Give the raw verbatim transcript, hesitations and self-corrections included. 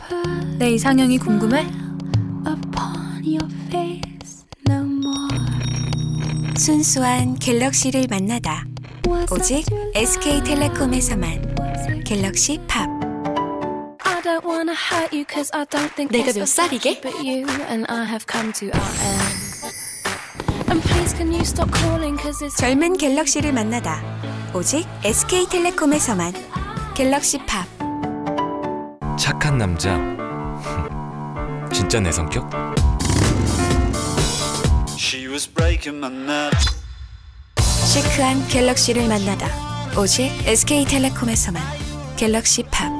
내 이상형이 궁금해? 순수한 갤럭시를 만나다. 오직 에스케이텔레콤에서만. 갤럭시 팝. 내가 몇 살이게? 젊은 갤럭시를 만나다. 오직 에스케이텔레콤에서만. 갤럭시 팝. 착한 남자. 진짜 내 성격? 시크한 갤럭시를 만나다. 오직 에스케이텔레콤에서만. 갤럭시 팝.